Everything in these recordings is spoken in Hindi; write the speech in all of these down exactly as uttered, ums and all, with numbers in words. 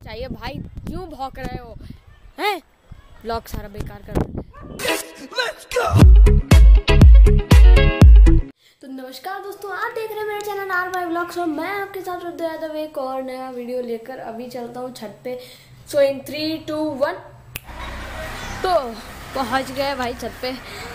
चाहिए भाई, क्यों भौंक रहे हो हैं? ब्लॉग सारा बेकार कर रहे। तो नमस्कार दोस्तों, आप देख रहे हैं मेरे चैनल आर वाई ब्लॉग्स और मैं आपके साथ रुद्र यादव एक और नया वीडियो लेकर अभी चलता हूँ छत पे। So in three two one तो पहुँच गए भाई छत पे।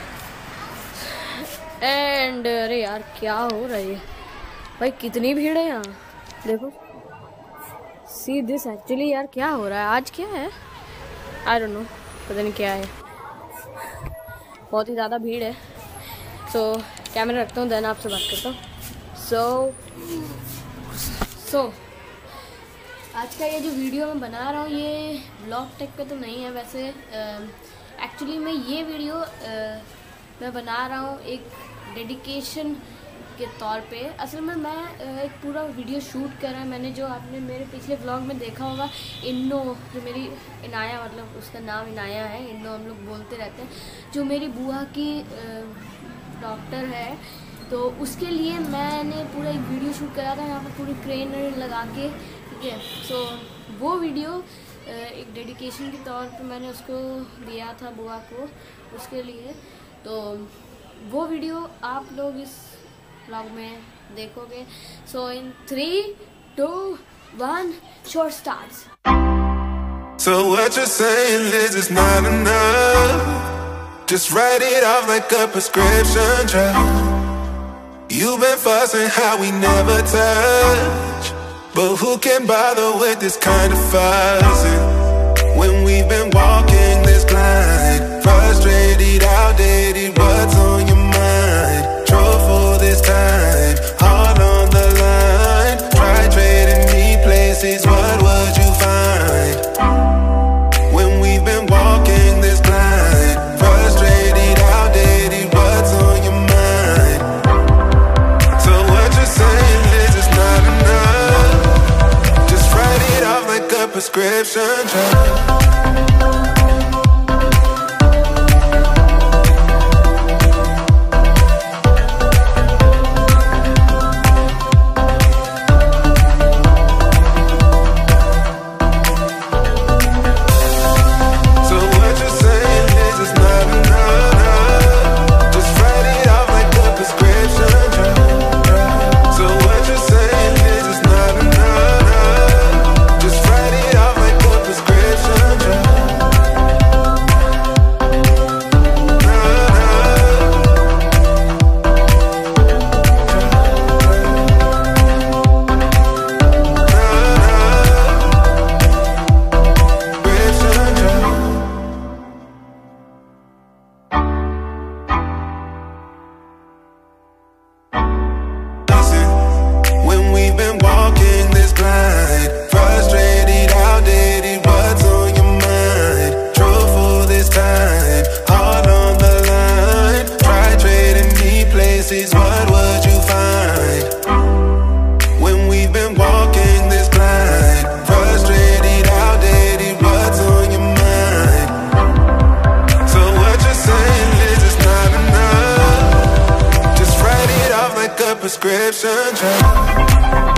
एंड अरे यार क्या हो रही है भाई, कितनी भीड़ है यहाँ देखो। सी दिस एक्चुअली यार क्या हो रहा है आज, क्या है आई डोंट नो, पता नहीं क्या है, बहुत ही ज़्यादा भीड़ है। सो so, कैमरा रखता हूँ देन आपसे बात करता हूँ। सो सो आज का ये जो वीडियो मैं बना रहा हूँ ये ब्लॉग टेक पे तो नहीं है वैसे। एक्चुअली uh, मैं ये वीडियो uh, मैं बना रहा हूँ एक डेडिकेशन के तौर पे। असल में मैं uh, एक पूरा वीडियो शूट कर रहा है मैंने, जो आपने मेरे पिछले व्लॉग में देखा होगा। इन्नो जो मेरी इनाया, मतलब उसका नाम इनाया है, इन्नो हम लोग बोलते रहते हैं, जो मेरी बुआ की डॉक्टर है, तो उसके लिए मैंने पूरा एक वीडियो शूट करा था यहाँ पर पूरी क्रेन लगा के, ठीक है। सो वो वीडियो एक डेडिकेशन के तौर पे मैंने उसको दिया था बुआ को, उसके लिए। तो वो वीडियो आप लोग इस व्लॉग में देखोगे। So in three two one shot starts. So what you're saying is it's not enough. Just write it off like a prescription drug. You've been fussing how we never touch, but who can bother with this kind of fussing when we've been walking this blind? Frustrated, outdated, what's on your mind? Trouble this time, all on the line. Try trading me places, what would you find? When we've been walking this blind, frustrated, outdated, what's on your mind? So what you're saying is it's not enough. Just write it off like a prescription drug. What would you find when we've been walking this blind? Frustrated, outdated, what's on your mind? So what you're saying is it's not enough. Just write it off like a prescription drug.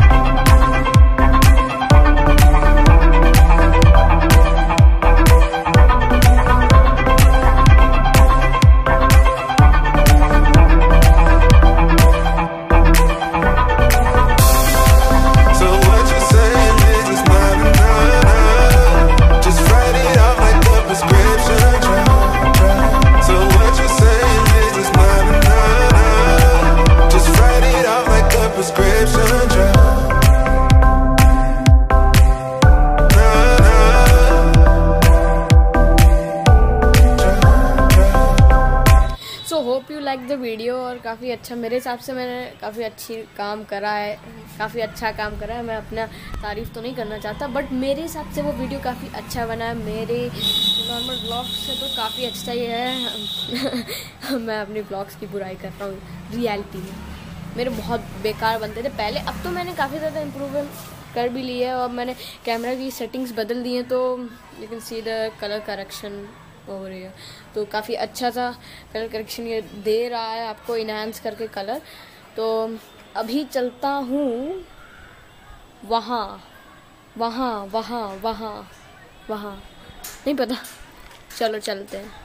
Hope you like the video. और काफ़ी अच्छा, मेरे हिसाब से मैंने काफ़ी अच्छी काम करा है, काफ़ी अच्छा काम करा है। मैं अपना तारीफ़ तो नहीं करना चाहता, बट मेरे हिसाब से वो वीडियो काफ़ी अच्छा बना है। मेरे नॉर्मल ब्लॉग्स से तो काफ़ी अच्छा ही है। मैं अपनी ब्लॉग्स की बुराई कर रहा हूँ, रियलिटी में मेरे बहुत बेकार बनते थे पहले। अब तो मैंने काफ़ी ज़्यादा इम्प्रूवमेंट कर भी ली है और मैंने कैमरा की सेटिंग्स बदल दी हैं, तो you can see the colour correction हो रही है, तो काफ़ी अच्छा सा कलर करेक्शन ये दे रहा है आपको, इनहांस करके कलर। तो अभी चलता हूँ वहाँ वहाँ वहाँ वहाँ वहाँ नहीं पता, चलो चलते हैं।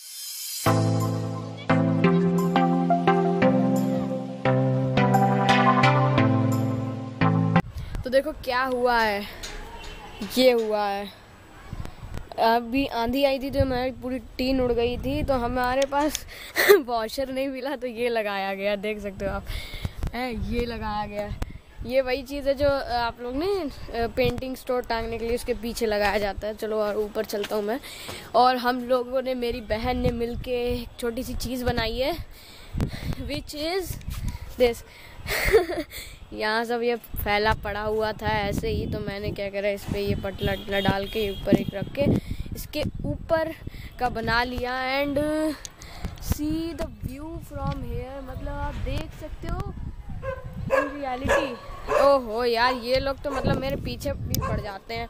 तो देखो क्या हुआ है, ये हुआ है। अभी आंधी आई थी तो हमारी पूरी टीन उड़ गई थी, तो हमारे पास वॉशर नहीं मिला, तो ये लगाया गया, देख सकते हो आप, है ये लगाया गया। ये वही चीज़ है जो आप लोग ने पेंटिंग स्टोर टांगने के लिए उसके पीछे लगाया जाता है। चलो और ऊपर चलता हूँ मैं। और हम लोगों ने, मेरी बहन ने मिलके एक छोटी सी चीज़ बनाई है, विच इज़ दिस। यहाँ सब ये फैला पड़ा हुआ था ऐसे ही, तो मैंने क्या करा, इस पर ये पटला टला डाल के ऊपर एक रख के इसके ऊपर का बना लिया। And see the view from here, मतलब आप देख सकते हो इन रियलिटी। ओहो यार, ये लोग तो मतलब मेरे पीछे भी पड़ जाते हैं।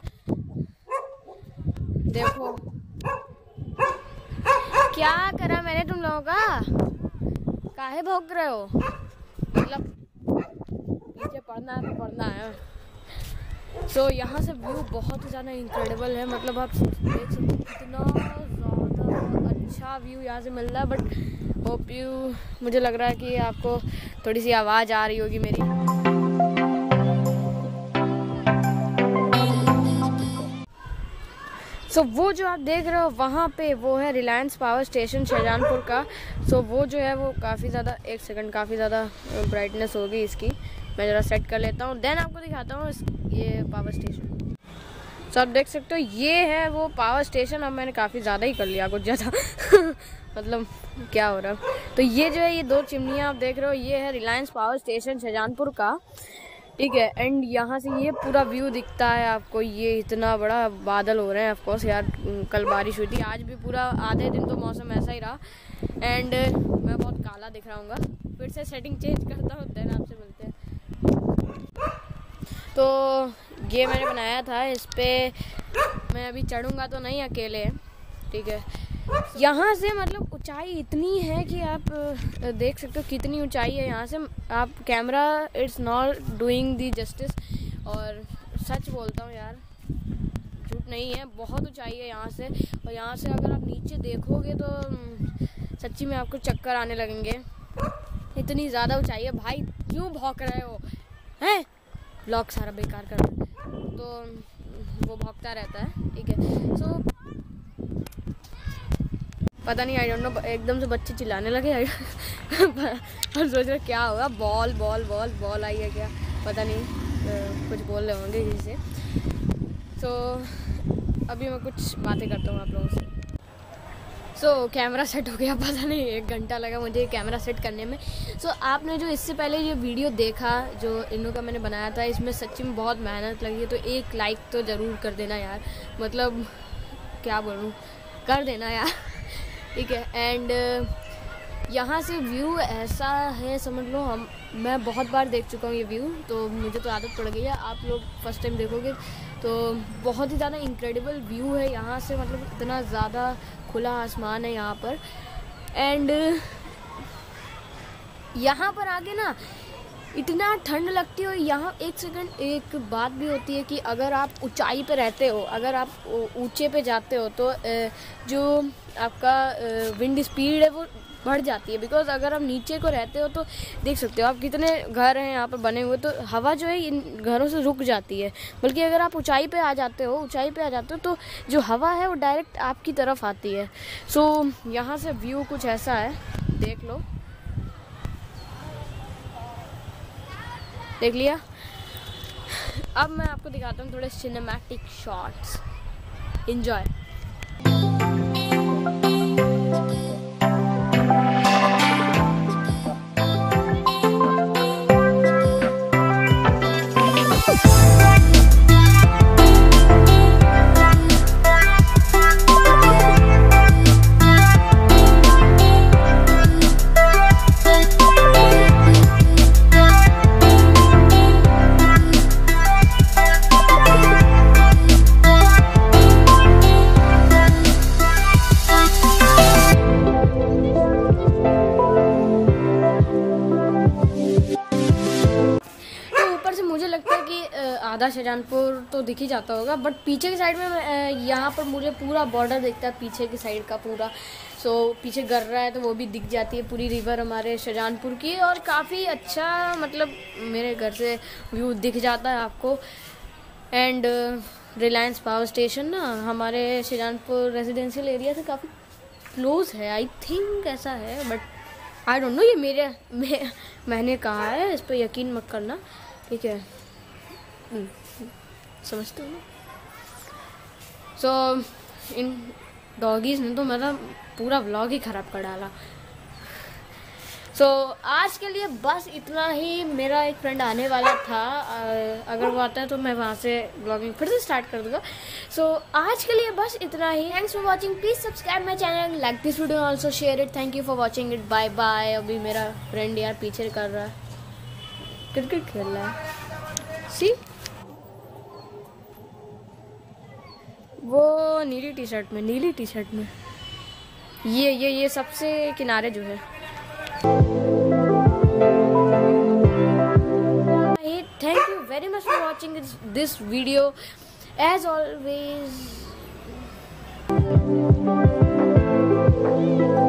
देखो क्या करा मैंने तुम लोगों का, काहे भौंक रहे हो, मतलब पीछे पड़ना है तो पड़ना है। सो so, यहाँ से व्यू बहुत ही ज़्यादा इनक्रेडिबल है, मतलब आप देख सकते हो कितना ज़्यादा अच्छा व्यू यहाँ से मिल रहा है। बट होप यू, मुझे लग रहा है कि आपको थोड़ी सी आवाज़ आ रही होगी मेरी। सो so, वो जो आप देख रहे हो वहाँ पे वो है रिलायंस पावर स्टेशन शाहजहानपुर का। सो so, वो जो है वो काफ़ी ज़्यादा, एक सेकंड, काफ़ी ज़्यादा ब्राइटनेस होगी इसकी, मैं ज़रा सेट कर लेता हूँ, देन आपको दिखाता हूँ ये पावर स्टेशन। सो so, आप देख सकते हो ये है वो पावर स्टेशन। अब मैंने काफ़ी ज़्यादा ही कर लिया, कुछ ज़्यादा मतलब क्या हो रहा है। तो ये जो है ये दो चिमनियाँ आप देख रहे हो, ये है रिलायंस पावर स्टेशन शाहजहानपुर का, ठीक है। एंड यहाँ से ये पूरा व्यू दिखता है आपको, ये इतना बड़ा बादल हो रहे हैं। ऑफकोर्स यार कल बारिश हुई थी, आज भी पूरा आधे दिन तो मौसम ऐसा ही रहा। एंड मैं बहुत काला दिख रहा हूँ, फिर से सेटिंग चेंज करता हूँ, देन आपसे मिलते हैं। तो ये मैंने बनाया था, इस पर मैं अभी चढ़ूँगा तो नहीं अकेले, ठीक है। यहाँ से मतलब ऊंचाई इतनी है कि आप देख सकते हो कितनी ऊंचाई है यहाँ से। आप camera it's not doing the justice, और सच बोलता हूँ यार, झूठ नहीं है, बहुत ऊंचाई है यहाँ से। और यहाँ से अगर आप नीचे देखोगे तो सच्ची में आपको चक्कर आने लगेंगे, इतनी ज़्यादा ऊंचाई है। भाई क्यों भौंक रहे हो, हैं ब्लॉग सारा बेकार कर रहे हैं, तो वो भौंकता रहता है, ठीक है। सो so, पता नहीं, आई डोंट नो, एकदम से बच्चे चिल्लाने लगे और सोच रहे क्या होगा, बॉल बॉल बॉल बॉल आई है क्या, पता नहीं, कुछ बोल रहे होंगे किसी से। सो so, अभी मैं कुछ बातें करता हूँ आप लोगों से। सो so, कैमरा सेट हो गया, पता नहीं एक घंटा लगा मुझे कैमरा सेट करने में। सो so, आपने जो इससे पहले ये वीडियो देखा जो इन्हों का मैंने बनाया था, इसमें सच्ची में बहुत मेहनत लगी है, तो एक लाइक तो ज़रूर कर देना यार, मतलब क्या बोलूँ, कर देना यार, ठीक है। एंड यहाँ से व्यू ऐसा है, समझ लो हम मैं बहुत बार देख चुका हूँ ये व्यू, तो मुझे तो आदत पड़ गई है। आप लोग फर्स्ट टाइम देखोगे तो बहुत ही ज़्यादा इनक्रेडिबल व्यू है यहाँ से, मतलब इतना ज़्यादा खुला आसमान है यहाँ पर। एंड यहाँ पर आगे ना इतना ठंड लगती है। यहाँ एक सेकंड, एक बात भी होती है कि अगर आप ऊंचाई पे रहते हो, अगर आप ऊंचे पे जाते हो तो जो आपका विंड स्पीड है वो बढ़ जाती है। बिकॉज अगर आप नीचे को रहते हो तो देख सकते हो आप कितने घर हैं यहाँ पर बने हुए, तो हवा जो है इन घरों से रुक जाती है। बल्कि अगर आप ऊंचाई पे आ जाते हो ऊंचाई पे आ जाते हो तो जो हवा है वो डायरेक्ट आपकी तरफ आती है। सो so, यहाँ से व्यू कुछ ऐसा है, देख लो, देख लिया। अब मैं आपको दिखाता हूँ थोड़े सिनेमैटिक शॉट्स, एंजॉय। शाहजहानपुर तो दिख ही जाता होगा, बट पीछे की साइड में यहाँ पर मुझे पूरा बॉर्डर दिखता है, पीछे की साइड का पूरा। सो so, पीछे गर्रा है तो वो भी दिख जाती है पूरी रिवर हमारे शाहजहानपुर की, और काफ़ी अच्छा मतलब मेरे घर से व्यू दिख जाता है आपको। एंड रिलायंस पावर स्टेशन ना हमारे शाहजहानपुर रेजिडेंशियल एरिया से काफ़ी क्लोज है, आई थिंक ऐसा है, बट आई डोंट नो। ये मेरे मैं, मैंने कहा है, इस पर यकीन मत करना, ठीक है? समझते हो ना? सो so, इन डॉगीज़ ने तो मेरा पूरा व्लॉग ही ख़राब कर डाला। सो so, आज के लिए बस इतना ही। मेरा एक फ्रेंड आने वाला था, अगर वो आता है तो मैं वहाँ से ब्लॉगिंग फिर से स्टार्ट कर दूँगा। सो so, आज के लिए बस इतना ही। Thanks for watching, please subscribe my channel, like this video, also share it. Thank you for watching it, bye bye. अभी मेरा फ्रेंड यार पीछे कर रहा है, क्रिकेट खेल रहा है। सी वो नीली टी शर्ट में, नीली टी शर्ट में ये ये ये सबसे किनारे जो है। Thank you very much for watching this video. As always.